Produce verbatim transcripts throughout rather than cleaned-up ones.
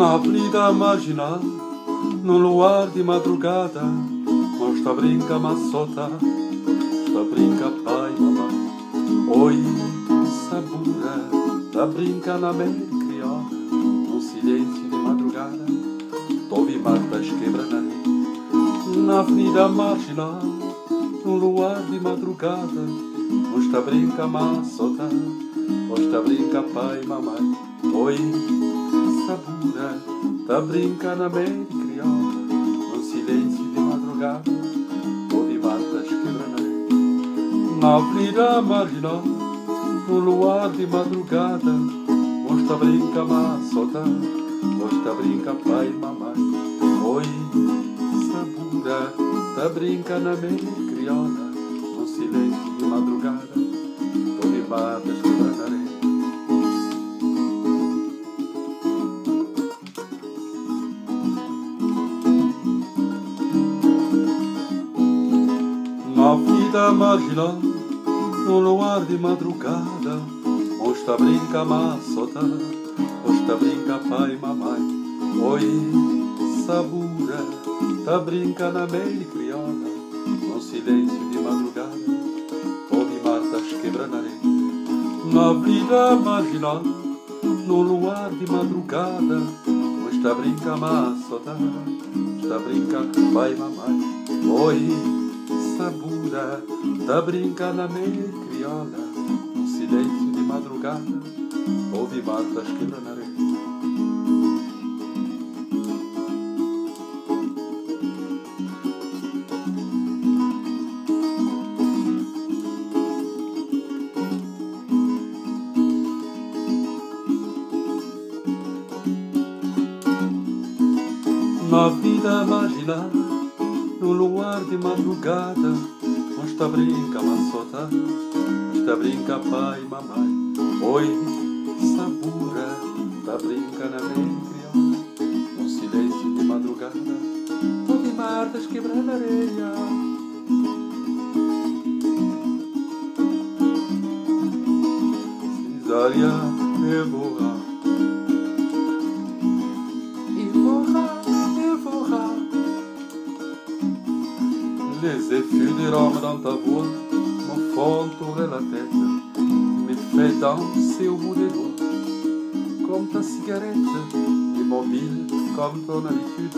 Na avenida marginal, num luar de madrugada, mostra brinca maçota, mostra brinca pai e mamãe. Oi, sabura, da brinca na mente crioula, num silêncio de madrugada, ouvi matas quebrando na avenida marginal, num luar de madrugada, mostra brinca maçota, mostra brinca pai e mamãe. Oi, sabura, da brinca na mente crioula, no silêncio de madrugada, ouvi matas quebrando na avenida marginal, no luar de madrugada, mostra brinca maçota, mostra brinca pai e mamãe. Oi, sabura, da brinca na mente crioula, no silêncio de madrugada, ouvi matas quebrando areia. Na vida marginal, no luar de madrugada, mostra brinca maçota, mostra brinca pai e mamãe. Oi, sabura, da brinca na mente crioula, no silêncio de madrugada, ouvi matas quebrando areia. Na vida marginal, no luar de madrugada, mostra brinca maçota, mostra brinca pai e mamãe. Oi, sabura, da brinca na mente crioula, no silêncio de madrugada, ouvi matas quebrando areia. Na vida marginal, no luar de madrugada, mostra brinca maçota, mostra brinca pai e mamãe. Oi, sabura, da brinca na mente crioula, no silêncio de madrugada, ouvi matas quebrando areia. Cisária, Évora, les effluves des rames dans ta voix me font tourner la tête, me fait danser au bout des doigts, comme ta cigarette, immobile comme ton habitude.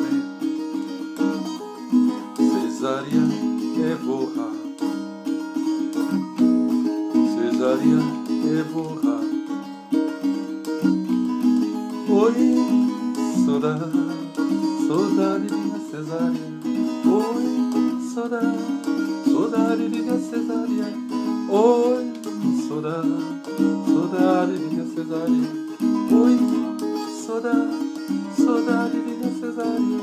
Césaria, Évora, Césaria, Évora. Oi, saudade, saudade de minha Cesária. Oi, saudade, saudade de minha Cesária. Oi, saudade, saudade de minha Cesária. Oi, saudade, saudade de minha Cesária.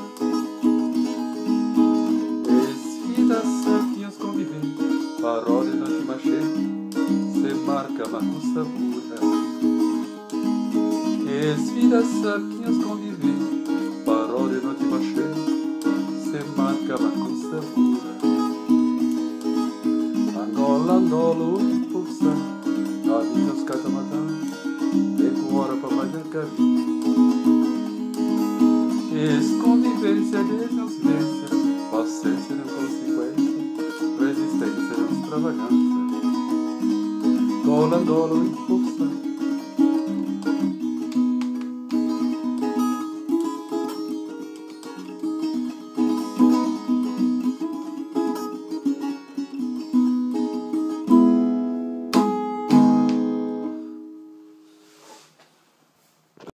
Esfidas sapinhas convivem, paródia não te machê, se marca macuça pura. Esfidas sapinhas convivem, paródia não te machê, se marca macuça pura. Angola, Angola, impulsa, amigos catamatã, tempo hora pra banhar caminho. Ex-convivência, desconvivência, paciência não consequência, resistência não extravagância. Angola, Angola, impulsa.